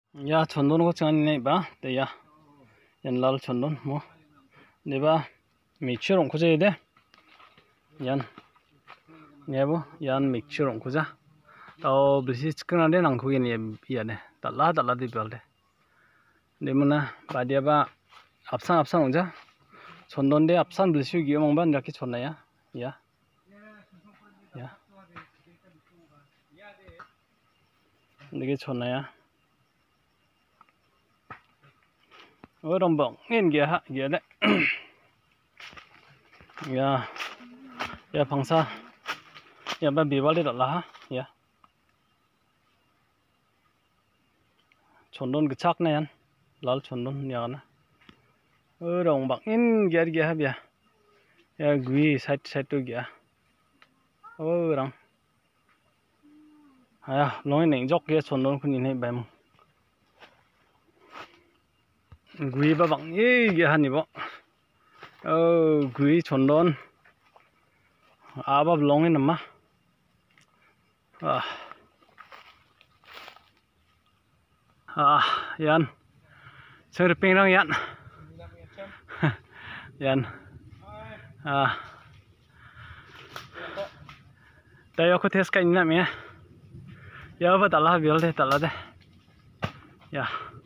Ya chondon ko changani nei ba te ya yan lal chondon mo ne ba mixture ong khoje de yan ne bo yan mixture ong khoja tao bisi chikna de nang khoge ni ya ne dalla di bel de de mona ba dia ba apsang ongja chondon de apsan bilsu gi mong ban rakhi chonna ya ya nige chonna ya orang bang ngin dia ha dia de ya pangsa ya ba biwal de la ha ya chondon gechak na yan lal chondon ya na orang bang ngin dia ha bia ya gui side tu gya orang ya loi neng jok ge chondon khuni nei bam gui ba bang ye ge ha ni bo gui chondon aba long in ma yan ser pingrang yan yan tayo ko tes ka ina me ya ba tala bil de tala de ya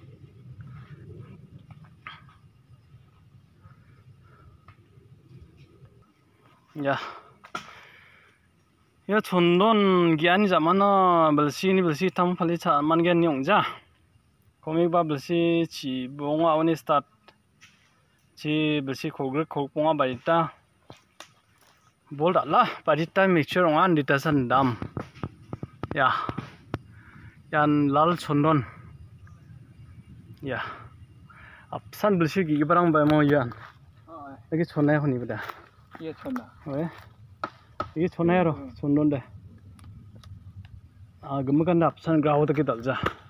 ya chondon giani zamana belsi tam phali cha man gen nyong ja komik ba belsi chi bonga oni start chi belsi khogre khogponga barita bol dalla barita mixture ongan ditasan dam ya yan lal chondon ya apsan belsi gi barang ba mo yan lagi chonai honi bada ये छोड़ना ओए ये छोना यारो चोंदों दे गम्मकंदा अपसान ग्राहो तक दलजा